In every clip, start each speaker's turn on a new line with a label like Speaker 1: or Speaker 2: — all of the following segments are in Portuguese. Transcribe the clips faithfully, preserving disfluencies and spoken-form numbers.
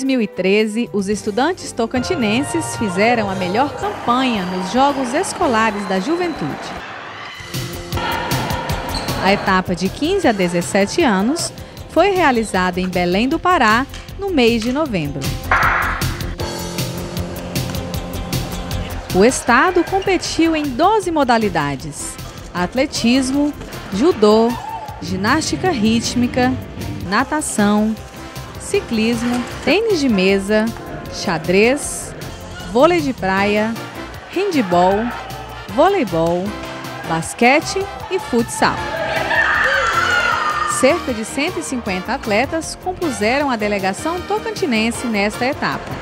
Speaker 1: dois mil e treze, os estudantes tocantinenses fizeram a melhor campanha nos Jogos Escolares da Juventude. A etapa de quinze a dezessete anos foi realizada em Belém do Pará, no mês de novembro. O estado competiu em doze modalidades: atletismo, judô, ginástica rítmica, natação, ciclismo, tênis de mesa, xadrez, vôlei de praia, handebol, voleibol, basquete e futsal. Cerca de cento e cinquenta atletas compuseram a delegação tocantinense nesta etapa.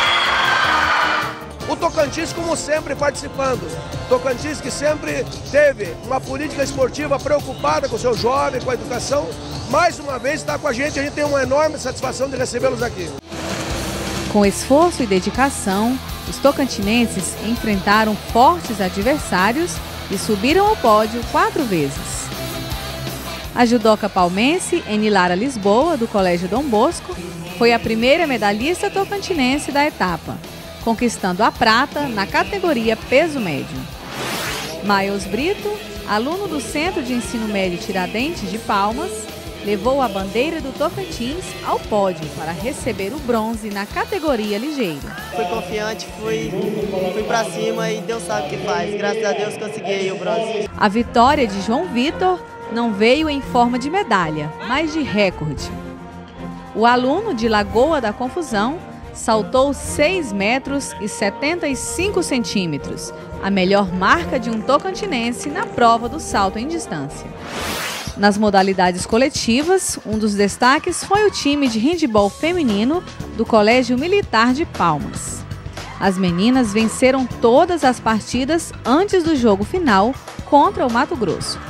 Speaker 2: O Tocantins, como sempre, participando. Tocantins que sempre teve uma política esportiva preocupada com o seu jovem, com a educação. Mais uma vez está com a gente, a gente tem uma enorme satisfação de recebê-los aqui.
Speaker 1: Com esforço e dedicação, os tocantinenses enfrentaram fortes adversários e subiram ao pódio quatro vezes. A judoca palmense Enilara Lisboa, do Colégio Dom Bosco, foi a primeira medalhista tocantinense da etapa, conquistando a prata na categoria peso médio. Miles Brito, aluno do Centro de Ensino Médio Tiradentes de Palmas, levou a bandeira do Tocantins ao pódio para receber o bronze na categoria ligeiro.
Speaker 3: Fui confiante, fui, fui para cima e Deus sabe o que faz. Graças a Deus consegui o bronze.
Speaker 1: A vitória de João Vitor não veio em forma de medalha, mas de recorde. O aluno de Lagoa da Confusão saltou seis metros e setenta e cinco centímetros, a melhor marca de um tocantinense na prova do salto em distância. Nas modalidades coletivas, um dos destaques foi o time de handebol feminino do Colégio Militar de Palmas. As meninas venceram todas as partidas antes do jogo final contra o Mato Grosso.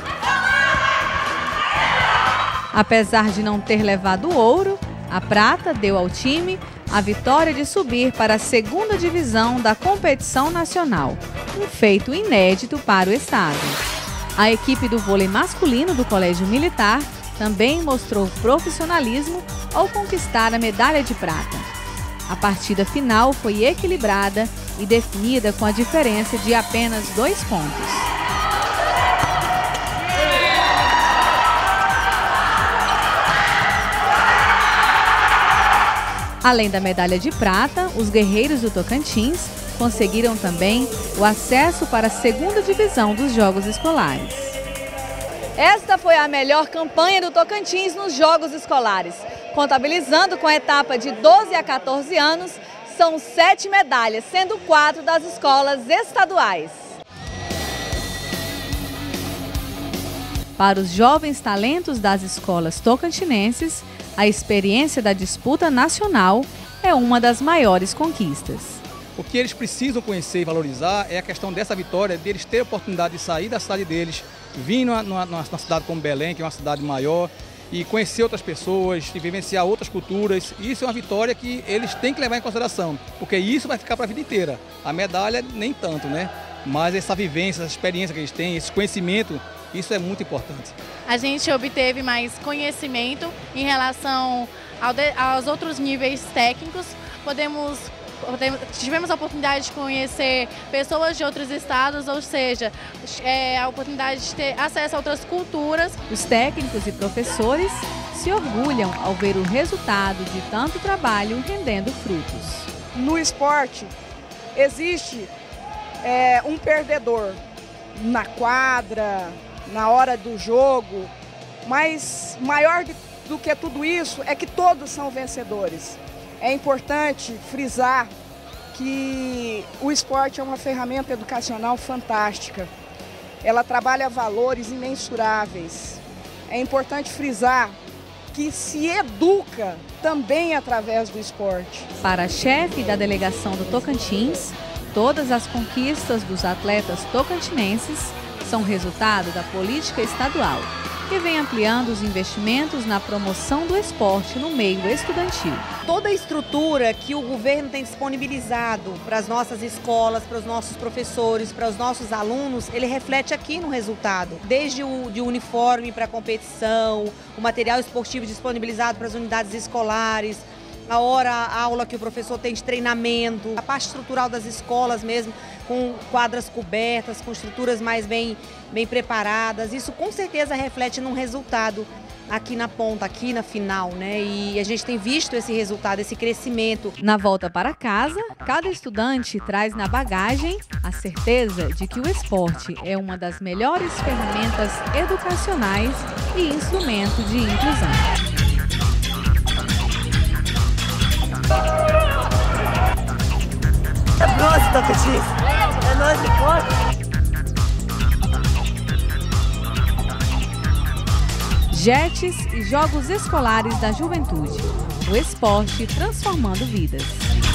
Speaker 1: Apesar de não ter levado o ouro, a prata deu ao time a vitória de subir para a segunda divisão da competição nacional, um feito inédito para o estado. A equipe do vôlei masculino do Colégio Militar também mostrou profissionalismo ao conquistar a medalha de prata. A partida final foi equilibrada e definida com a diferença de apenas dois pontos. Além da medalha de prata, os guerreiros do Tocantins conseguiram também o acesso para a segunda divisão dos Jogos Escolares. Esta foi a melhor campanha do Tocantins nos Jogos Escolares. Contabilizando com a etapa de doze a quatorze anos, são sete medalhas, sendo quatro das escolas estaduais. Para os jovens talentos das escolas tocantinenses, a experiência da disputa nacional é uma das maiores conquistas.
Speaker 4: O que eles precisam conhecer e valorizar é a questão dessa vitória, deles terem a oportunidade de sair da cidade deles, vir numa, numa, numa cidade como Belém, que é uma cidade maior, e conhecer outras pessoas, e vivenciar outras culturas. Isso é uma vitória que eles têm que levar em consideração, porque isso vai ficar para a vida inteira. A medalha nem tanto, né? Mas essa vivência, essa experiência que eles têm, esse conhecimento, isso é muito importante.
Speaker 5: A gente obteve mais conhecimento em relação ao de, aos outros níveis técnicos. Podemos, podemos, tivemos a oportunidade de conhecer pessoas de outros estados, ou seja, é, a oportunidade de ter acesso a outras culturas.
Speaker 1: Os técnicos e professores se orgulham ao ver o resultado de tanto trabalho rendendo frutos.
Speaker 6: No esporte, existe é, um perdedor na quadra, na hora do jogo, mas maior do que tudo isso é que todos são vencedores. É importante frisar que o esporte é uma ferramenta educacional fantástica. Ela trabalha valores imensuráveis. É importante frisar que se educa também através do esporte.
Speaker 1: Para a chefe da delegação do Tocantins, todas as conquistas dos atletas tocantinenses são resultado da política estadual, que vem ampliando os investimentos na promoção do esporte no meio estudantil.
Speaker 7: Toda a estrutura que o governo tem disponibilizado para as nossas escolas, para os nossos professores, para os nossos alunos, ele reflete aqui no resultado. Desde o de uniforme para a competição, o material esportivo disponibilizado para as unidades escolares, a hora, a aula que o professor tem de treinamento, a parte estrutural das escolas mesmo, com quadras cobertas, com estruturas mais bem, bem preparadas. Isso com certeza reflete num resultado aqui na ponta, aqui na final, né? E a gente tem visto esse resultado, esse crescimento.
Speaker 1: Na volta para casa, cada estudante traz na bagagem a certeza de que o esporte é uma das melhores ferramentas educacionais e instrumento de inclusão.
Speaker 3: É nóis, Tocantins! É nóis, esporte!
Speaker 1: Jets e Jogos Escolares da Juventude. O esporte transformando vidas.